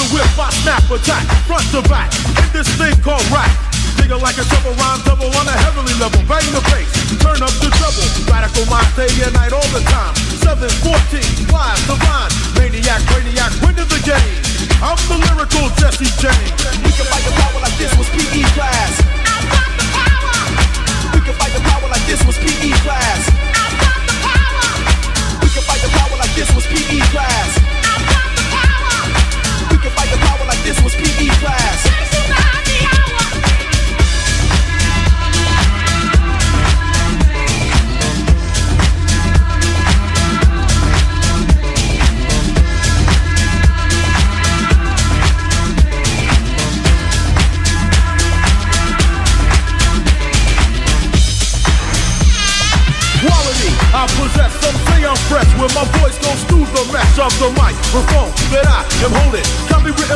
whip, I snap, attack, front to back, in this thing called rap. Nigga like a double rhyme double on a heavenly level. Bang the bass, turn up the treble. Radical mind, day and night all the time. 714, flies, divine. Maniac, brainiac, winning the game. I'm the lyrical Jesse James. We can fight the power like this was PE class. I got the power. We can fight the power like this was PE class. I got the power. We can fight the power like this was PE class. I got the power. We can fight the power like this was PE class. Chasing behind the hour. I possess, some say I'm fresh, where my voice goes through the mesh of the microphone that I am holding. Got me written